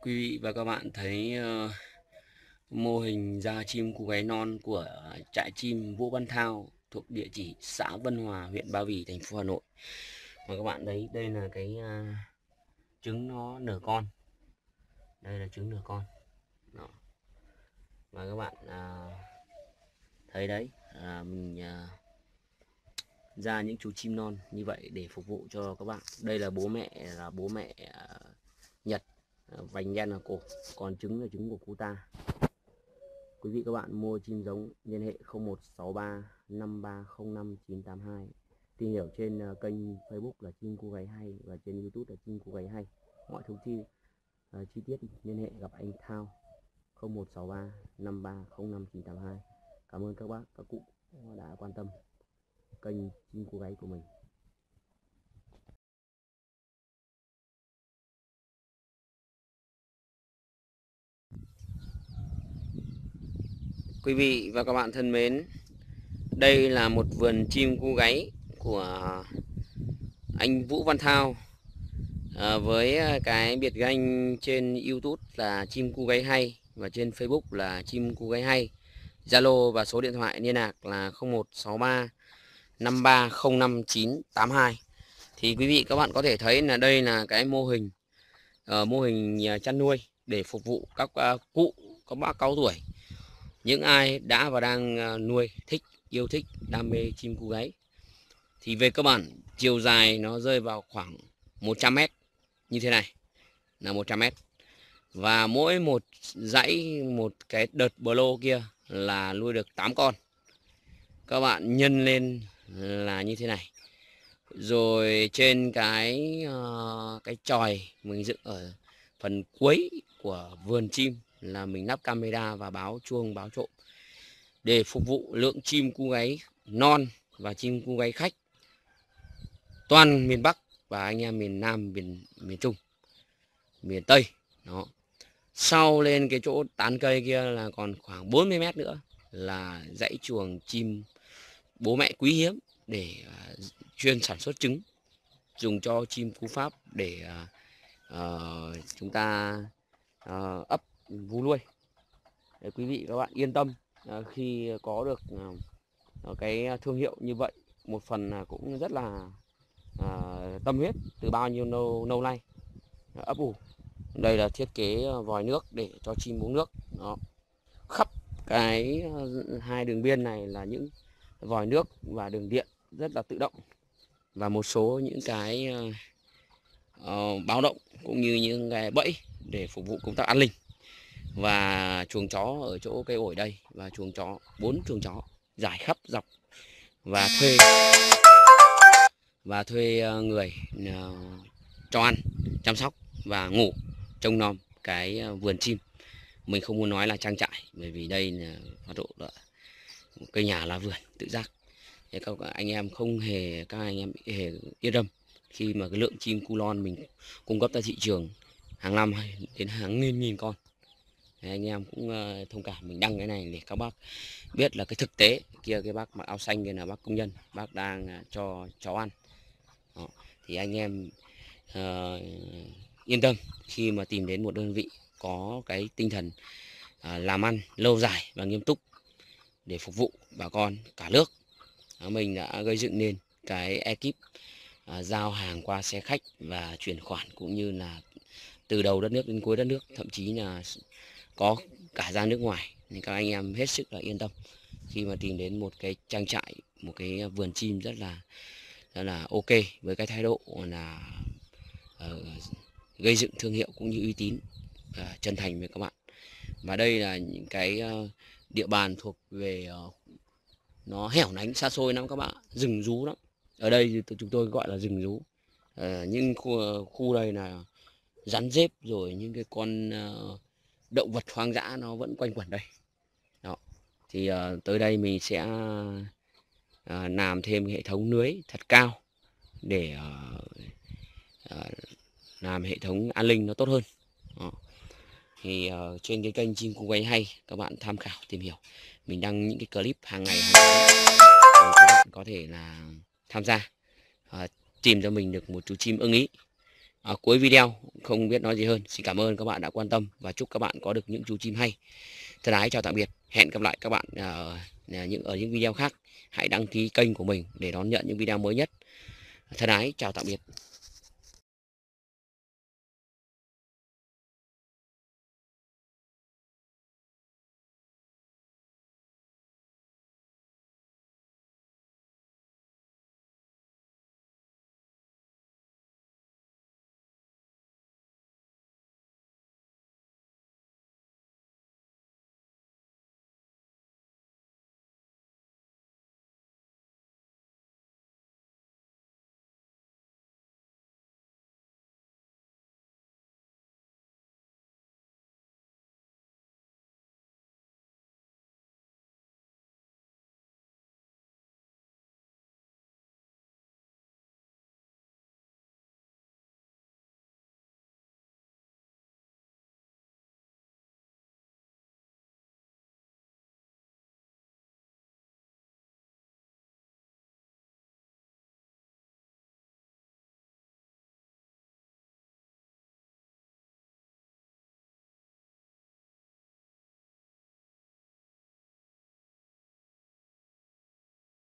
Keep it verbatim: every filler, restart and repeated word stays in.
Quý vị và các bạn thấy uh, mô hình ra chim cú gáy non của trại chim Vũ Văn Thao thuộc địa chỉ xã Vân Hòa, huyện Ba Vì, thành phố Hà Nội. Và các bạn thấy đây là cái uh, trứng nó nở con. Đây là trứng nở con. Đó. Và các bạn uh, thấy đấy, uh, mình uh, ra những chú chim non như vậy để phục vụ cho các bạn. Đây là bố mẹ là bố mẹ uh, Nhật, uh, vành đen là cổ, còn trứng là trứng của cô ta. Quý vị các bạn mua chim giống liên hệ không một sáu ba năm ba không năm chín tám hai. Tìm hiểu trên kênh Facebook là Chim Cú Gáy Hay và trên YouTube là Chim Cú Gáy Hay. Mọi thông tin uh, chi tiết liên hệ gặp anh Thao không một sáu ba năm ba không năm chín tám hai. Cảm ơn các bác các cụ đã quan tâm kênh Chim Cú Gáy của mình. Quý vị và các bạn thân mến, đây là một vườn chim cú gáy của anh Vũ Văn Thao, à, với cái biệt danh trên YouTube là Chim Cú Gáy Hay và trên Facebook là Chim Cú Gáy Hay. Zalo và số điện thoại liên lạc là không một sáu ba năm ba không năm chín tám hai. Thì quý vị các bạn có thể thấy là đây là cái mô hình uh, mô hình chăn nuôi để phục vụ các uh, cụ, các bác cao tuổi, những ai đã và đang uh, nuôi, thích, yêu thích, đam mê chim cú gáy. Thì về cơ bản chiều dài nó rơi vào khoảng một trăm mét, như thế này là một trăm mét, và mỗi một dãy, một cái đợt bờ lô kia là nuôi được tám con. Các bạn nhân lên là như thế này. Rồi trên cái uh, cái chòi mình dựng ở phần cuối của vườn chim là mình lắp camera và báo chuông báo trộm để phục vụ lượng chim cú gáy non và chim cú gáy khách toàn miền Bắc và anh em miền Nam, miền miền Trung, miền Tây. Đó. Sau lên cái chỗ tán cây kia là còn khoảng bốn mươi mét nữa là dãy chuồng chim bố mẹ quý hiếm để uh, chuyên sản xuất trứng, dùng cho chim cú Pháp để uh, uh, chúng ta uh, ấp vú nuôi. Để quý vị các bạn yên tâm uh, khi có được uh, cái thương hiệu như vậy, một phần uh, cũng rất là uh, tâm huyết từ bao nhiêu lâu lâu nay uh, ấp ủ. Đây là thiết kế vòi nước để cho chim uống nước. Đó. Khắp cái uh, hai đường biên này là những vòi nước và đường điện rất là tự động, và một số những cái uh, uh, báo động cũng như những cái bẫy để phục vụ công tác an ninh. Và chuồng chó ở chỗ cây ổi đây, và chuồng chó, bốn chuồng chó rải khắp dọc, và thuê và thuê uh, người uh, cho ăn, chăm sóc và ngủ trông nom cái uh, vườn chim. Mình không muốn nói là trang trại, bởi vì đây là hoạt độ là cây nhà là vườn tự giác. Thế các anh em không hề các anh em hề yên tâm khi mà cái lượng chim cu lon mình cung cấp ra thị trường hàng năm đến hàng nghìn nghìn con. Thế anh em cũng uh, thông cảm, mình đăng cái này để các bác biết là cái thực tế. Kia cái bác mặc áo xanh kia là bác công nhân, bác đang uh, cho chó ăn. Đó. Thì anh em uh, yên tâm khi mà tìm đến một đơn vị có cái tinh thần uh, làm ăn lâu dài và nghiêm túc để phục vụ bà con cả nước. Đó, mình đã gây dựng nên cái ekip uh, giao hàng qua xe khách và chuyển khoản, cũng như là từ đầu đất nước đến cuối đất nước, thậm chí là có cả ra nước ngoài. Nên các anh em hết sức là yên tâm khi mà tìm đến một cái trang trại, một cái vườn chim rất là rất là ok, với cái thái độ là uh, gây dựng thương hiệu cũng như uy tín, uh, chân thành với các bạn. Và đây là những cái uh, địa bàn thuộc về uh, nó hẻo lánh xa xôi lắm các bạn, rừng rú lắm. Ở đây thì chúng tôi gọi là rừng rú. Uh, những khu, khu đây là rắn rết, rồi những cái con uh, động vật hoang dã nó vẫn quanh quẩn đây. Đó. Thì uh, tới đây mình sẽ uh, làm thêm hệ thống lưới thật cao để uh, uh, làm hệ thống an ninh nó tốt hơn. Đó. Thì uh, trên cái kênh Chim Cú Gáy Hay các bạn tham khảo tìm hiểu, mình đăng những cái clip hàng ngày hàng tháng, các bạn có thể là tham gia uh, tìm cho mình được một chú chim ưng ý ở cuối video. Không biết nói gì hơn. Xin cảm ơn các bạn đã quan tâm và chúc các bạn có được những chú chim hay. Thân ái chào tạm biệt. Hẹn gặp lại các bạn ở những ở những video khác. Hãy đăng ký kênh của mình để đón nhận những video mới nhất. Thân ái chào tạm biệt.